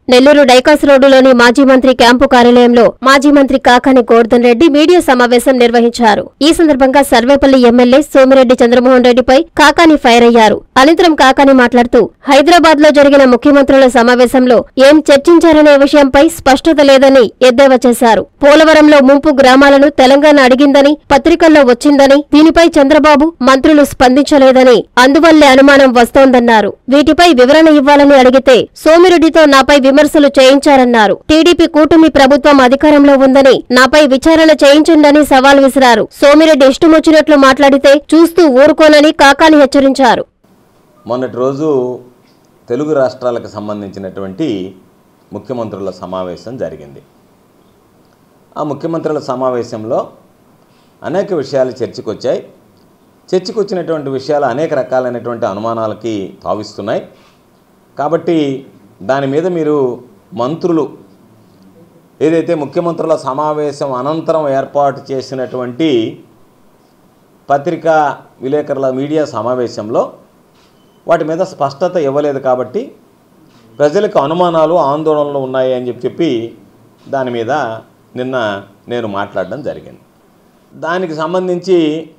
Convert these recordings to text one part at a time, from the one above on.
నెల్లూరు డైకాస్ రోడ్డులోని మాజీ మంత్రి క్యాంపు కార్యాలయంలో మాజీ మంత్రి కాకాని గోవర్ధన్ రెడ్డి మీడియా సమావేశం నిర్వహించారు. ఈ సందర్భంగా సర్వేపల్లి ఎమ్మెల్యే సోమిరెడ్డి చంద్రమోహన్ రెడ్డిపై కాకాని ఫైర్ అయ్యారు. అనంతరం కాకాని మాట్లాడుతూ హైదరాబాద్ లో జరిగిన ముఖ్యమంత్రుల సమావేశంలో ఏం చర్చించారనే విషయంపై స్పష్టత లేదని ఎద్దేవా చేశారు. పోలవరంలో ముంపు గ్రామాలను తెలంగాణ అడిగిందని పత్రికల్లో వచ్చిందని, దీనిపై చంద్రబాబు మంత్రులు స్పందించలేదని, అందువల్లే అనుమానం వస్తోందన్నారు. వీటిపై వివరణ ఇవ్వాలని అడిగితే సోమిరెడ్డితో నాపై విమర్శలు చేయించారన్నారు. టీడీపీ కూటమి ప్రభుత్వం అధికారంలో ఉందని, నాపై విచారణ చేయించండని సవాల్ విసిరారు. సోమిరెడ్డి ఇష్టమొచ్చినట్లు మాట్లాడితే చూస్తూ ఊరుకోనని కాకాని హెచ్చరించారు. మొన్నటి రోజు తెలుగు రాష్ట్రాలకు సంబంధించినటువంటి ముఖ్యమంత్రుల సమావేశం జరిగింది. ఆ ముఖ్యమంత్రుల సమావేశంలో అనేక విషయాలు చర్చకొచ్చాయి. చర్చకొచ్చినటువంటి విషయాలు అనేక రకాలైనటువంటి అనుమానాలకి తావిస్తున్నాయి. కాబట్టి దాని మీద మీరు మంత్రులు ఏదైతే ముఖ్యమంత్రుల సమావేశం అనంతరం ఏర్పాటు చేసినటువంటి పత్రికా విలేకరుల మీడియా సమావేశంలో వాటి మీద స్పష్టత ఇవ్వలేదు. కాబట్టి ప్రజలకు అనుమానాలు ఆందోళనలు ఉన్నాయి అని చెప్పి దాని మీద నిన్న నేను మాట్లాడడం జరిగింది. దానికి సంబంధించి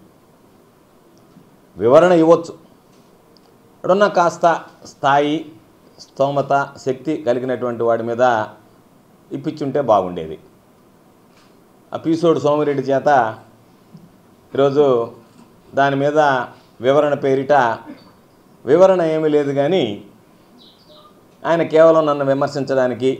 వివరణ ఇవ్వచ్చు. ఇక్కడున్న కాస్త స్థాయి, స్తోమత, శక్తి కలిగినటువంటి వాడి మీద ఇప్పించుంటే బాగుండేది. ఆ పీసోడు సోమిరెడ్డి చేత ఈరోజు దాని మీద వివరణ పేరిట వివరణ ఏమీ లేదు, కానీ ఆయన కేవలం నన్ను విమర్శించడానికి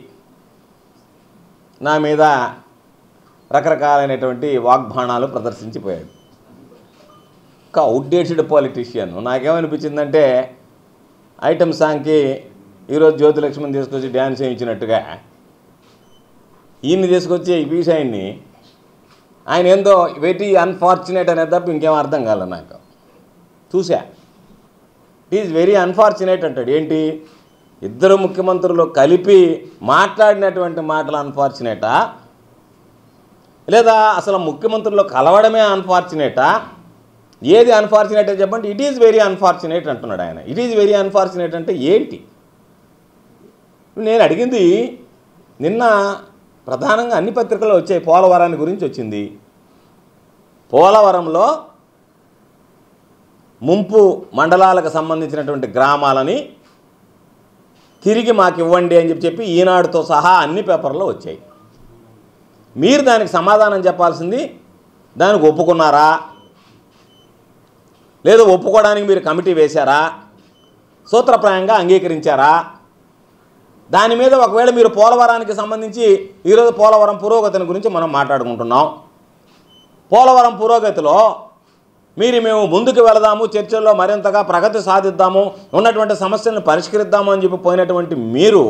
నా మీద రకరకాలైనటువంటి వాగ్బాణాలు ప్రదర్శించిపోయాడు. ఒక అవుట్డేటెడ్ పాలిటీషియన్. నాకేమనిపించిందంటే ఐటమ్ సాంగ్కి ఈరోజు జ్యోతిలక్ష్మిని తీసుకొచ్చి డ్యాన్స్ చేయించినట్టుగా ఈయన్ని తీసుకొచ్చి ఈ పీసాయిని ఆయన ఏందో వెరీ అన్ఫార్చునేట్ అనేది తప్ప ఇంకేం అర్థం కాలే నాకు. చూసా, ఇట్ ఈజ్ వెరీ అన్ఫార్చునేట్ అంటాడు. ఏంటి, ఇద్దరు ముఖ్యమంత్రులు కలిపి మాట్లాడినటువంటి మాటలు అన్ఫార్చునేటా, లేదా అసలు ముఖ్యమంత్రులు కలవడమే అన్ఫార్చునేటా? ఏది అన్ఫార్చునేట్ అని చెప్పండి. ఇట్ ఈజ్ వెరీ అన్ఫార్చునేట్ అంటున్నాడు ఆయన. ఇట్ ఈజ్ వెరీ అన్ఫార్చునేట్ అంటే ఏంటి? నేను అడిగింది నిన్న ప్రధానంగా అన్ని పత్రికల్లో వచ్చాయి. పోలవరాన్ని గురించి వచ్చింది. పోలవరంలో ముంపు మండలాలకు సంబంధించినటువంటి గ్రామాలని తిరిగి మాకు ఇవ్వండి అని చెప్పి ఈనాడుతో సహా అన్ని పేపర్లో వచ్చాయి. మీరు దానికి సమాధానం చెప్పాల్సింది, దానికి ఒప్పుకున్నారా లేదు, ఒప్పుకోవడానికి మీరు కమిటీ వేశారా, సూత్రప్రాయంగా అంగీకరించారా? దాని మీద ఒకవేళ మీరు పోలవరానికి సంబంధించి ఈరోజు పోలవరం పురోగతిని గురించి మనం మాట్లాడుకుంటున్నాం. పోలవరం పురోగతిలో మేము ముందుకు వెళదాము, చర్చల్లో మరింతగా ప్రగతి సాధిద్దాము, ఉన్నటువంటి సమస్యలను పరిష్కరిద్దాము అని చెప్పి పోయినటువంటి మీరు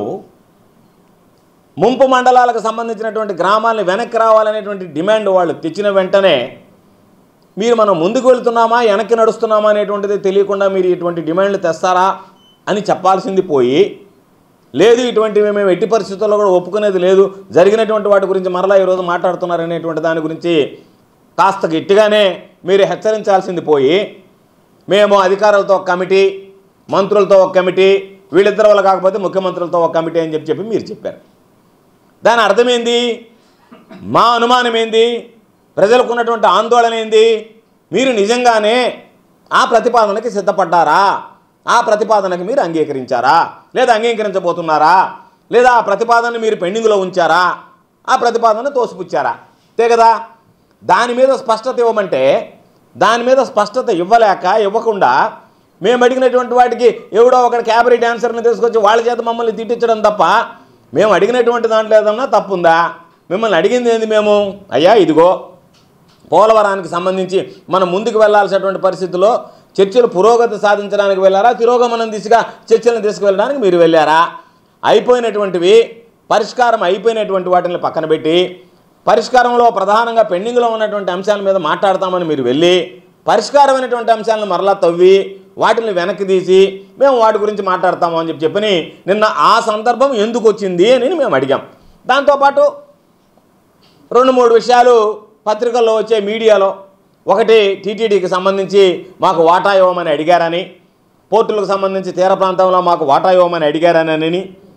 ముంపు మండలాలకు సంబంధించినటువంటి గ్రామాలను వెనక్కి రావాలనేటువంటి డిమాండ్ వాళ్ళు తెచ్చిన వెంటనే మీరు మనం ముందుకు వెళుతున్నామా వెనక్కి నడుస్తున్నామా అనేటువంటిది తెలియకుండా మీరు ఇటువంటి డిమాండ్లు తెస్తారా అని చెప్పాల్సింది పోయి, లేదు ఇటువంటివి మేము ఎట్టి పరిస్థితుల్లో కూడా ఒప్పుకునేది లేదు, జరిగినటువంటి వాటి గురించి మరలా ఈరోజు మాట్లాడుతున్నారనేటువంటి దాని గురించి కాస్త గట్టిగానే మీరు హెచ్చరించాల్సింది పోయి, మేము అధికారులతో ఒక కమిటీ, మంత్రులతో ఒక కమిటీ, వీళ్ళిద్దరి వల్ల కాకపోతే ముఖ్యమంత్రులతో ఒక కమిటీ అని చెప్పి మీరు చెప్పారు. దాని అర్థమేంది? మా అనుమానం ఏంది? ప్రజలకు ఉన్నటువంటి ఆందోళన ఏంది? మీరు నిజంగానే ఆ ప్రతిపాదనకి సిద్ధపడ్డారా? ఆ ప్రతిపాదనకి మీరు అంగీకరించారా, లేదా అంగీకరించబోతున్నారా, లేదా ఆ ప్రతిపాదనని మీరు పెండింగ్లో ఉంచారా, ఆ ప్రతిపాదన తోసిపుచ్చారా? అంతే కదా. దాని మీద స్పష్టత ఇవ్వమంటే దాని మీద స్పష్టత ఇవ్వకుండా మేము అడిగినటువంటి వాటికి ఎవడో ఒక క్యాబరీ డాన్సర్ని తీసుకొచ్చి వాళ్ళ చేత మమ్మల్ని తిట్టించడం తప్ప మేము అడిగినటువంటి దాంట్లో ఏదన్నా తప్పుందా? మిమ్మల్ని అడిగింది ఏంది? మేము అయ్యా ఇదిగో పోలవరానికి సంబంధించి మనం ముందుకు వెళ్లాల్సినటువంటి పరిస్థితుల్లో చర్చలు పురోగతి సాధించడానికి వెళ్ళారా, తిరోగమనం దిశగా చర్చలను తీసుకువెళ్ళడానికి మీరు వెళ్ళారా? అయిపోయినటువంటివి, పరిష్కారం అయిపోయినటువంటి వాటిని పక్కన పెట్టి పరిష్కారంలో ప్రధానంగా పెండింగ్లో ఉన్నటువంటి అంశాల మీద మాట్లాడతామని మీరు వెళ్ళి పరిష్కారమైనటువంటి అంశాలను మరలా తవ్వి వాటిని వెనక్కి తీసి మేము వాటి గురించి మాట్లాడతాము అని చెప్పని నిన్న ఆ సందర్భం ఎందుకు వచ్చింది అని మేము అడిగాం. దాంతోపాటు 2-3 విషయాలు పత్రికల్లో వచ్చే మీడియాలో, ఒకటి టీటీడీకి సంబంధించి మాకు వాటా ఇవ్వమని అడిగారని, పోర్టులకు సంబంధించి తీర ప్రాంతంలో మాకు వాటా ఇవ్వమని అడిగారని,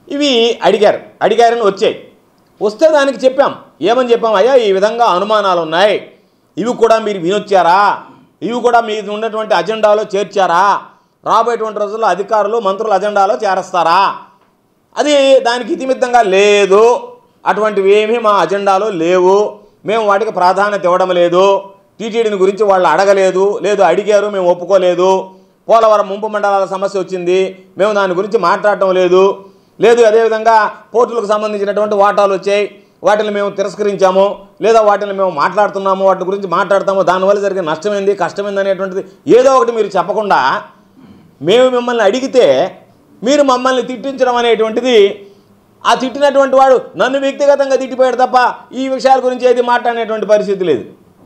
ఇవి అడిగారని వచ్చాయి. వస్తే దానికి చెప్పాం. ఏమని చెప్పాం? అయ్యా, ఈ విధంగా అనుమానాలు ఉన్నాయి, ఇవి కూడా మీరు వినొచ్చారా, ఇవి కూడా మీరు ఉన్నటువంటి అజెండాలో చేర్చారా, రాబోయేటువంటి రోజుల్లో అధికారులు మంత్రుల అజెండాలో చేరుస్తారా? అది దానికి ఇతిమిత్తంగా లేదు, అటువంటివి ఏమీ మా అజెండాలో లేవు, మేము వాటికి ప్రాధాన్యత ఇవ్వడం లేదు, టీటీడీని గురించి వాళ్ళు అడగలేదు, లేదు అడిగారు మేము ఒప్పుకోలేదు, పోలవరం ముంపు మండలాల సమస్య వచ్చింది మేము దాని గురించి మాట్లాడటం లేదు, అదేవిధంగా పోర్టులకు సంబంధించినటువంటి వాటాలు వచ్చాయి వాటిని మేము తిరస్కరించాము, లేదా వాటిని మేము మాట్లాడుతున్నాము, వాటి గురించి మాట్లాడతాము, దానివల్ల జరిగే నష్టమైంది కష్టమైంది అనేటువంటిది ఏదో ఒకటి మీరు చెప్పకుండా మేము మిమ్మల్ని అడిగితే మీరు మమ్మల్ని తిట్టించడం అనేటువంటిది, ఆ తిట్టినటువంటి వాడు నన్ను వ్యక్తిగతంగా తిట్టిపోయాడు తప్ప ఈ విషయాల గురించి ఏది మాట్లాడేటువంటి పరిస్థితి లేదు.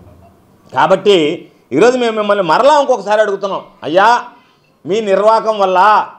కాబట్టి ఈరోజు మేము మిమ్మల్ని మరలా ఇంకొకసారి అడుగుతున్నాం. అయ్యా, మీ నిర్వాహకం వల్ల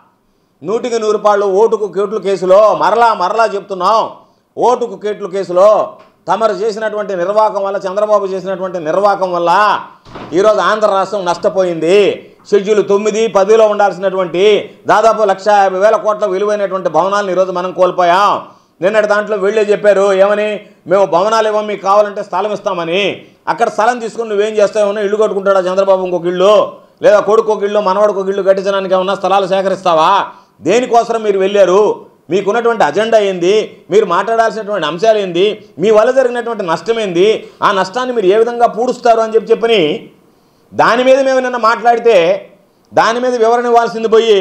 100కి 100 రూపాయలు ఓటుకు కేట్లు కేసులో మరలా చెప్తున్నాం, ఓటుకు కేట్లు కేసులో తమరు చేసినటువంటి నిర్వాహకం వల్ల, చంద్రబాబు చేసినటువంటి నిర్వాహకం వల్ల ఈరోజు ఆంధ్ర రాష్ట్రం నష్టపోయింది. షెడ్యూల్ 9, 10లో ఉండాల్సినటువంటి దాదాపు 1,50,000 కోట్ల విలువైనటువంటి భవనాలను ఈరోజు మనం కోల్పోయాం. నిన్నటి దాంట్లో వెళ్ళే చెప్పారు ఏమని, మేము భవనాలు ఇవ్వం, మీకు కావాలంటే స్థలం ఇస్తామని. అక్కడ స్థలం తీసుకుని నువ్వేం చేస్తావు? ఇల్లు కట్టుకుంటాడా చంద్రబాబు ఇంకొక ఇల్లు, లేదా కొడుకు ఒక ఇల్లు మనవడికి ఒక ఇల్లు కట్టించడానికి ఏమన్నా స్థలాలు సేకరిస్తావా? దేనికోసం మీరు వెళ్ళారు? మీకున్నటువంటి అజెండా ఏంది? మీరు మాట్లాడాల్సినటువంటి అంశాలు ఏంది? మీ వల్ల జరిగినటువంటి నష్టం ఏంది? ఆ నష్టాన్ని మీరు ఏ విధంగా పూడుస్తారు అని చెప్పని దాని మీద మేము నిన్న మాట్లాడితే దాని మీద వివరణ ఇవ్వాల్సింది పోయి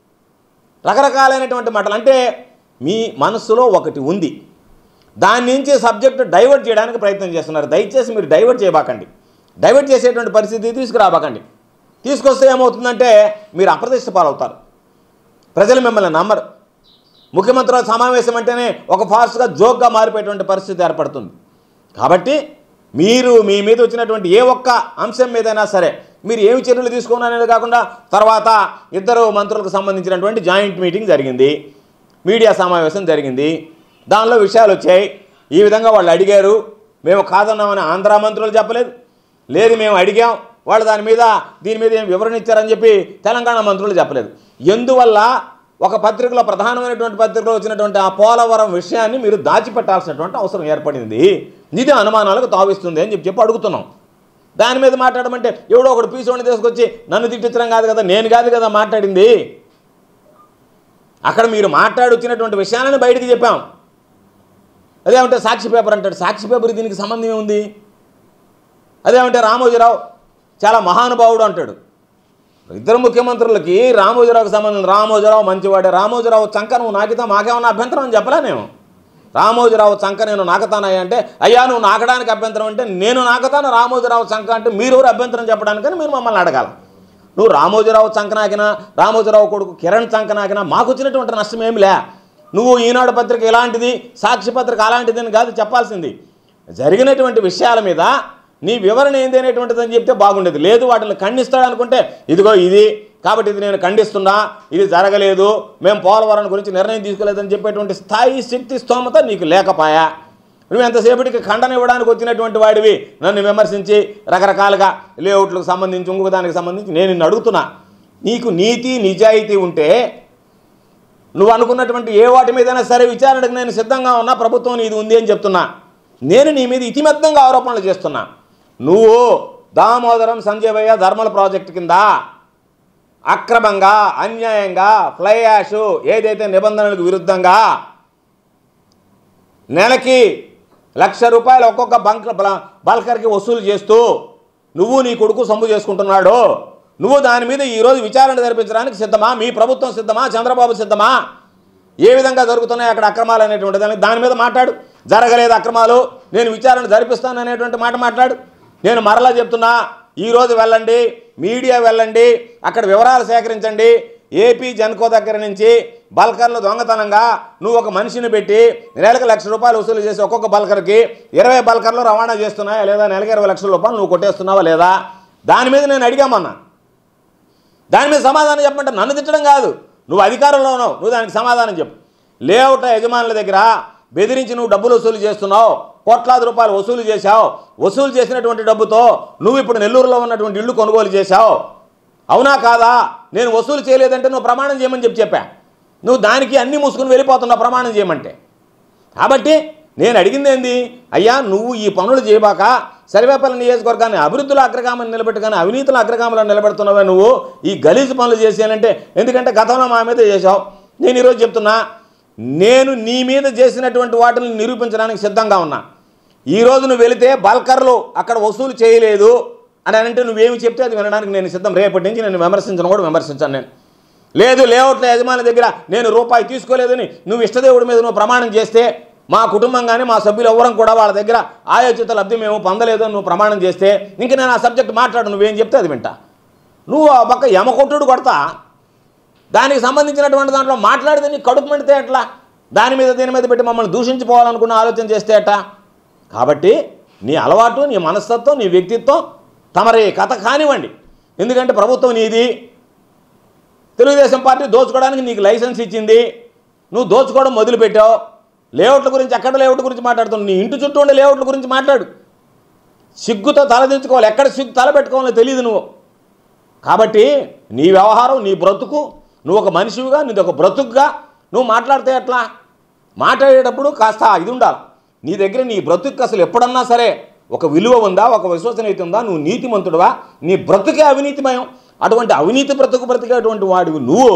రకరకాలైనటువంటి మాటలు. అంటే మీ మనసులో ఒకటి ఉంది, దాని నుంచి సబ్జెక్టు డైవర్ట్ చేయడానికి ప్రయత్నం చేస్తున్నారు. దయచేసి మీరు డైవర్ట్ చేయబాకండి, డైవర్ట్ చేసేటువంటి పరిస్థితి తీసుకురాబాకండి. తీసుకొస్తే ఏమవుతుందంటే మీరు అప్రతిష్ట పాలవుతారు, ప్రజలు మిమ్మల్ని నమ్మరు. ముఖ్యమంత్రుల సమావేశం అంటేనే ఒక ఫాస్ట్గా జోక్గా మారిపోయేటువంటి పరిస్థితి ఏర్పడుతుంది. కాబట్టి మీరు మీ మీద వచ్చినటువంటి ఏ ఒక్క అంశం మీదైనా సరే మీరు ఏమి చర్యలు తీసుకున్నారనేది కాకుండా తర్వాత 2 మంత్రులకు సంబంధించినటువంటి జాయింట్ మీటింగ్ జరిగింది, మీడియా సమావేశం జరిగింది, దానిలో విషయాలు వచ్చాయి. ఈ విధంగా వాళ్ళు అడిగారు, మేము కాదన్నామని ఆంధ్ర మంత్రులు చెప్పలేదు, లేదు మేము అడిగాం వాళ్ళు దీని మీద ఏం వివరణ ఇచ్చారని చెప్పి తెలంగాణ మంత్రులు చెప్పలేదు. ఎందువల్ల ఒక పత్రికలో, ప్రధానమైనటువంటి పత్రికలో వచ్చినటువంటి ఆ పోలవరం విషయాన్ని మీరు దాచిపెట్టాల్సినటువంటి అవసరం ఏర్పడింది. ఇది అనుమానాలకు తావిస్తుంది అని చెప్పి అడుగుతున్నాం. దాని మీద మాట్లాడమంటే ఎవడో ఒకడు పీసోని తీసుకొచ్చి నన్ను తిట్టించడం కాదు కదా, నేను కాదు కదా మాట్లాడింది. అక్కడ మీరు మాట్లాడొచ్చినటువంటి విషయాలను బయటికి చెప్పాం. అదేమంటే సాక్షి పేపర్ అంటాడు, సాక్షి పేపర్ దీనికి సంబంధం ఏముంది? అదేమంటే రామోజీరావు చాలా మహానుభావుడు అంటాడు. 2 ముఖ్యమంత్రులకి రామోజీరావుకి సంబంధం. రామోజీరావు మంచివాడే, రామోజీరావు చంక నువ్వు నాకితా మాకేమన్నా అభ్యంతరం అని చెప్పలే నేను. రామోజీరావు చంక నేను నాకతానయ్యా అంటే, అయ్యా నువ్వు నాకడానికి అభ్యంతరం అంటే నేను నాకతాను, రామోజీరావు చంక అంటే మీరెవరు అభ్యంతరం చెప్పడానికని మీరు మమ్మల్ని అడగాల. నువ్వు రామోజీరావు చంక నాకినా, రామోజీరావు కొడుకు కిరణ్ చంక నాకినా మాకు వచ్చినటువంటి నష్టం ఏమిలే. నువ్వు ఈనాడు పత్రిక ఇలాంటిది, సాక్షి పత్రిక అలాంటిది అని కాదు చెప్పాల్సింది. జరిగినటువంటి విషయాల మీద నీ వివరణ ఏంది అనేటువంటిది అని చెప్తే బాగుండేది. లేదు వాటిని ఖండిస్తాడు అనుకుంటే ఇదిగో ఇది కాబట్టి ఇది నేను ఖండిస్తున్నా, ఇది జరగలేదు, మేము పోలవరం గురించి నిర్ణయం తీసుకోలేదని చెప్పేటువంటి స్థాయి శక్తి స్తోమత నీకు లేకపాయా. నువ్వు ఎంతసేపటికి ఖండన ఇవ్వడానికి వచ్చినటువంటి వాడివి నన్ను విమర్శించి రకరకాలుగా లేఅవుట్లకు సంబంధించి ఇంకొక దానికి సంబంధించి నేను నిన్ను అడుగుతున్నా. నీకు నీతి నిజాయితీ ఉంటే నువ్వు అనుకున్నటువంటి ఏ వాటి మీదైనా సరే విచారణకు నేను సిద్ధంగా ఉన్నా, ప్రభుత్వం నీది ఉంది అని చెప్తున్నా. నేను నీ మీద ఇతిమత్తంగా ఆరోపణలు చేస్తున్నా. నువ్వు దామోదరం సంజయవయ్య ధర్మల ప్రాజెక్టు కింద అక్రమంగా అన్యాయంగా ఫ్లై యాష్ ఏదైతే నిబంధనలకు విరుద్ధంగా నెలకి 1,00,000 రూపాయలు ఒక్కొక్క బల్కర్కి వసూలు చేస్తూ నువ్వు నీ కొడుకు సొమ్ము చేసుకుంటున్నాడు. నువ్వు దాని మీద ఈరోజు విచారణ జరిపించడానికి సిద్ధమా? మీ ప్రభుత్వం సిద్ధమా? చంద్రబాబు సిద్ధమా? ఏ విధంగా జరుగుతున్నాయి అక్కడ అక్రమాలు అనేటువంటి దాని మీద మాట్లాడు. జరగలేదు అక్రమాలు, నేను విచారణ జరిపిస్తాను అనేటువంటి మాట మాట్లాడు. నేను మరలా చెప్తున్నా, ఈరోజు వెళ్ళండి, మీడియా వెళ్ళండి, అక్కడ వివరాలు సేకరించండి. ఏపీ జన్కో దగ్గర నుంచి బల్కర్లు దొంగతనంగా నువ్వు ఒక మనిషిని పెట్టి నెలకు 1,00,000 రూపాయలు వసూలు చేసి ఒక్కొక్క బల్కర్కి 20 బల్కర్లు రవాణా చేస్తున్నాయా లేదా, నెలకి 20 లక్షల రూపాయలు నువ్వు కొట్టేస్తున్నావా లేదా? దాని మీద నేను అడిగామన్నా. దాని మీద సమాధానం చెప్పమంటే నన్ను తిట్టడం కాదు, నువ్వు అధికారంలో ఉన్నావు, నువ్వు దానికి సమాధానం చెప్పు. లేఅవుట్ యజమానుల దగ్గర బెదిరించి నువ్వు డబ్బులు వసూలు చేస్తున్నావు, కోట్లాది రూపాయలు వసూలు చేశావు. వసూలు చేసినటువంటి డబ్బుతో నువ్వు ఇప్పుడు నెల్లూరులో ఉన్నటువంటి ఇల్లు కొనుగోలు చేశావు. అవునా కాదా? నేను వసూలు చేయలేదంటే నువ్వు ప్రమాణం చేయమని చెప్పా. నువ్వు దానికి అన్నీ మూసుకుని వెళ్ళిపోతున్నావు ప్రమాణం చేయమంటే. కాబట్టి నేను అడిగింది ఏంది, అయ్యా నువ్వు ఈ పనులు చేయబాక సర్వేపల్లి నియోజకవర్గాన్ని అభివృద్ధిలో అగ్రగామని నిలబెట్టు, కానీ అవినీతిలో అగ్రగామలను నిలబెడుతున్నావే నువ్వు ఈ గలీజు పనులు చేసేయాలంటే. ఎందుకంటే గతంలో మా మీద చేశావు. నేను ఈరోజు చెప్తున్నా, నేను నీ మీద చేసినటువంటి వాటిని నిరూపించడానికి సిద్ధంగా ఉన్నా. ఈరోజు నువ్వు వెళితే బల్కర్లు అక్కడ వసూలు చేయలేదు అని అంటే నువ్వేమి చెప్తే అది వినడానికి నేను సిద్ధం. రేపటి నుంచి నేను విమర్శించను కూడా విమర్శించాను. నేను లేదు లేఅవుట్ల యజమాని దగ్గర నేను రూపాయి తీసుకోలేదని నువ్వు ఇష్టదేవుడి మీద నువ్వు ప్రమాణం చేస్తే, మా కుటుంబం కానీ మా సభ్యులు ఎవరం కూడా వాళ్ళ దగ్గర ఆయోచిత లబ్ధి మేము పొందలేదు అని నువ్వు ప్రమాణం చేస్తే ఇంక నేను ఆ సబ్జెక్ట్ మాట్లాడు, నువ్వేం చెప్తే అది వింటా. నువ్వు ఆ పక్క యమకొట్టుడు కొడతా, దానికి సంబంధించినటువంటి దాంట్లో మాట్లాడితే నీకు కడుపు మండితే ఎట్లా? దాని మీద దీని మీద పెట్టి మమ్మల్ని దూషించుకోవాలనుకున్న ఆలోచన చేస్తే ఎట్టా? కాబట్టి నీ అలవాటు, నీ మనస్తత్వం, నీ వ్యక్తిత్వం తమరి కథ కానివ్వండి. ఎందుకంటే ప్రభుత్వం నీది, తెలుగుదేశం పార్టీ దోచుకోవడానికి నీకు లైసెన్స్ ఇచ్చింది, నువ్వు దోచుకోవడం మొదలుపెట్టావు. లేఅవుట్ల గురించి, ఎక్కడ లేఅవుట్ గురించి మాట్లాడుతున్నావు? నీ ఇంటి చుట్టూ ఉండే లేఅవుట్ల గురించి మాట్లాడు. సిగ్గుతో తలదించుకోవాలి, ఎక్కడ సిగ్గు తల పెట్టుకోవాలో తెలియదు నువ్వు. కాబట్టి నీ వ్యవహారం, నీ బ్రతుకు, నువ్వు ఒక మనిషివిగా, నీది ఒక బ్రతుకుగా నువ్వు మాట్లాడితే ఎట్లా? మాట్లాడేటప్పుడు కాస్త ఇది ఉండాలి నీ దగ్గర. నీ బ్రతుకు అసలు ఎప్పుడన్నా సరే ఒక విలువ ఉందా, ఒక విశ్వసనీయత ఉందా? నువ్వు నీతిమంతుడువా? నీ బ్రతుకే అవినీతిమయం. అటువంటి అవినీతి బ్రతికేటువంటి వాడివి నువ్వు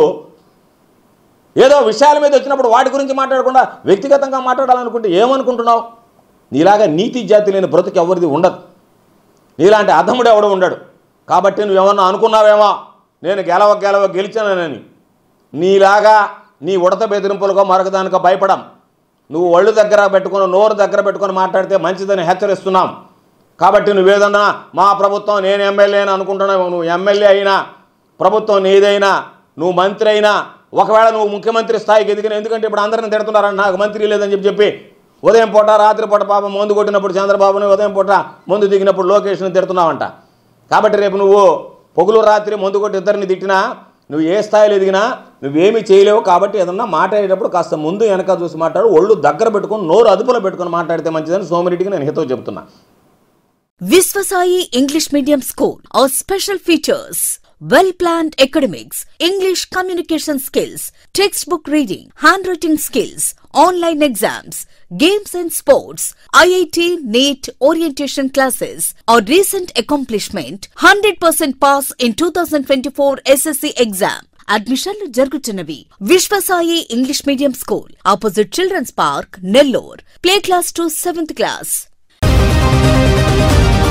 ఏదో విషయాల మీద వచ్చినప్పుడు వాటి గురించి మాట్లాడకుండా వ్యక్తిగతంగా మాట్లాడాలనుకుంటే ఏమనుకుంటున్నావు? నీలాగా నీతి జాతి లేని బ్రతుకు ఎవరిది ఉండదు. నీలాంటి అధముడు ఎవడు ఉండడు. కాబట్టి నువ్వేమన్నా అనుకున్నావేమో నేను గెలవ గెలిచానని. నీలాగా నీ ఉడత బెదిరింపులుగా మరొకదానికో భయపడం. నువ్వు ఒళ్ళు దగ్గర పెట్టుకుని, నోరు దగ్గర పెట్టుకొని మాట్లాడితే మంచిదని హెచ్చరిస్తున్నాం. కాబట్టి నువ్వేదన్నా మా ప్రభుత్వం, నేను ఎమ్మెల్యే అని అనుకుంటున్నావు. నువ్వు ఎమ్మెల్యే అయినా, ప్రభుత్వం నీదైనా, నువ్వు మంత్రి అయినా, ఒకవేళ నువ్వు ముఖ్యమంత్రి స్థాయికి ఎదిగిన, ఎందుకంటే ఇప్పుడు అందరిని తిడుతున్నారని నాకు మంత్రి లేదని చెప్పి ఉదయం పూట రాత్రి పూట పాపం మందు కొట్టినప్పుడు చంద్రబాబుని, ఉదయం పూట ముందు దిగినప్పుడు లోకేష్ని తిడుతున్నావంట. కాబట్టి రేపు నువ్వు పొగులు రాత్రి మందు కొట్టి ఇద్దరిని తిట్టినా, నువ్వు ఏ స్థాయిలో ఎదిగినా నువ్వేమీ చేయలేవు. కాబట్టి ఏదన్నా మాట్లాడేటప్పుడు కాస్త ముందు వెనక చూసి మాట్లాడు, ఒళ్ళు దగ్గర పెట్టుకొని నోరు అదుపులో పెట్టుకొని మాట్లాడితే మంచిదని సోమిరెడ్డికి నేను హితవు చెప్తున్నా. Viswasai English Medium School. Our special features: well-planned academics, English communication skills, textbook reading, handwriting skills, online exams, games and sports, IIT, NEET orientation classes. Our recent accomplishment: 100% pass in 2024 SSC exam. అడ్మిషన్లు జరుగుతున్నవి. Vishwasai English medium school, opposite children's park, Nellore. Play class to 7th class.